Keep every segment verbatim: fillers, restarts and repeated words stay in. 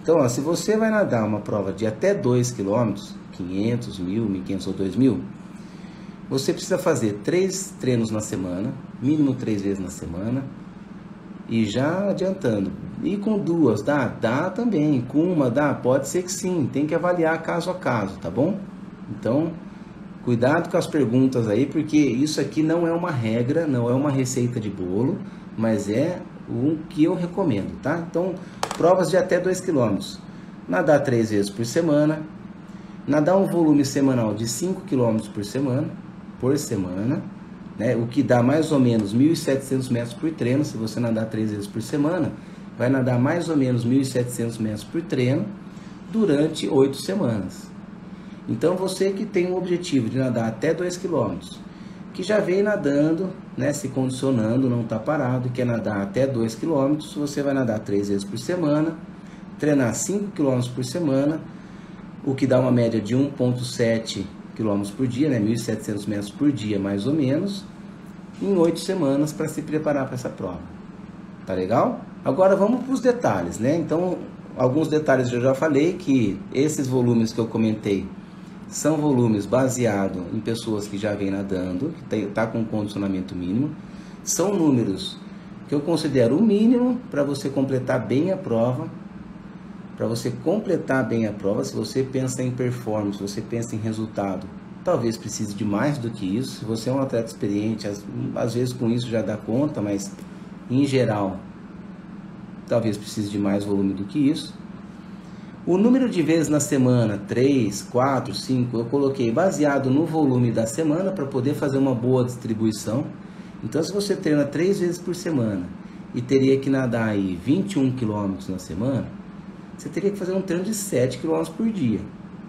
Então, ó, se você vai nadar uma prova de até dois quilômetros, quinhentos, mil, mil e quinhentos ou dois mil, você precisa fazer três treinos na semana, mínimo três vezes na semana, e já adiantando. E com duas, dá? Dá também. Com uma, dá? Pode ser que sim. Tem que avaliar caso a caso, tá bom? Então, cuidado com as perguntas aí, porque isso aqui não é uma regra, não é uma receita de bolo, mas é o que eu recomendo, tá? Então, provas de até dois quilômetros. Nadar três vezes por semana. Nadar um volume semanal de cinco quilômetros por semana, por semana, né? O que dá mais ou menos mil e setecentos metros por treino. Se você nadar três vezes por semana, vai nadar mais ou menos mil e setecentos metros por treino durante oito semanas. Então, você que tem o objetivo de nadar até dois quilômetros, que já vem nadando, né, se condicionando, não está parado, quer nadar até dois quilômetros, você vai nadar três vezes por semana, treinar cinco quilômetros por semana, o que dá uma média de um vírgula sete quilômetros por dia, né, mil e setecentos metros por dia, mais ou menos, em oito semanas para se preparar para essa prova. Tá legal? Agora vamos para os detalhes, né? Então, alguns detalhes eu já falei, que esses volumes que eu comentei são volumes baseados em pessoas que já vêm nadando, que está com condicionamento mínimo. São números que eu considero o mínimo para você completar bem a prova. Para você completar bem a prova, se você pensa em performance, se você pensa em resultado, talvez precise de mais do que isso. Se você é um atleta experiente, às, às vezes com isso já dá conta, mas em geral, talvez precise de mais volume do que isso. O número de vezes na semana, três, quatro, cinco, eu coloquei baseado no volume da semana para poder fazer uma boa distribuição. Então, se você treina três vezes por semana e teria que nadar aí vinte e um quilômetros na semana, você teria que fazer um treino de sete quilômetros por dia.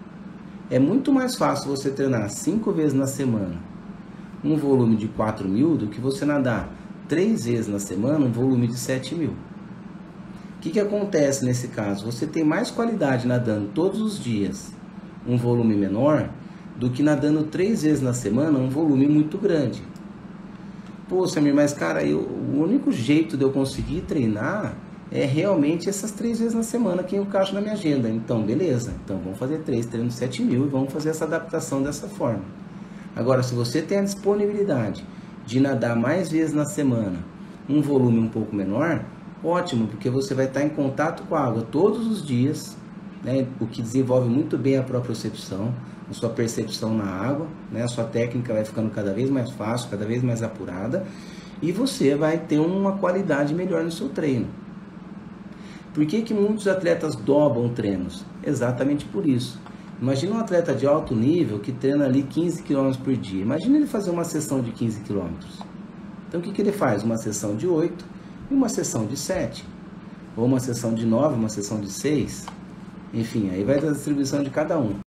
É muito mais fácil você treinar cinco vezes na semana um volume de quatro mil do que você nadar três vezes na semana um volume de sete mil. O que que acontece nesse caso? Você tem mais qualidade nadando todos os dias um volume menor do que nadando três vezes na semana um volume muito grande. Pô, Samir, mas cara, eu, o único jeito de eu conseguir treinar é realmente essas três vezes na semana que eu encaixo na minha agenda. Então, beleza. Então, vamos fazer três treinos de sete mil e vamos fazer essa adaptação dessa forma. Agora, se você tem a disponibilidade de nadar mais vezes na semana um volume um pouco menor, ótimo, porque você vai estar em contato com a água todos os dias, né, o que desenvolve muito bem a propriocepção, a sua percepção na água, né, a sua técnica vai ficando cada vez mais fácil, cada vez mais apurada, e você vai ter uma qualidade melhor no seu treino. Por que que muitos atletas dobram treinos? Exatamente por isso. Imagina um atleta de alto nível que treina ali quinze quilômetros por dia. Imagina ele fazer uma sessão de quinze quilômetros. Então, o que que ele faz? Uma sessão de oito e uma sessão de sete. Ou uma sessão de nove, uma sessão de seis. Enfim, aí vai da distribuição de cada um.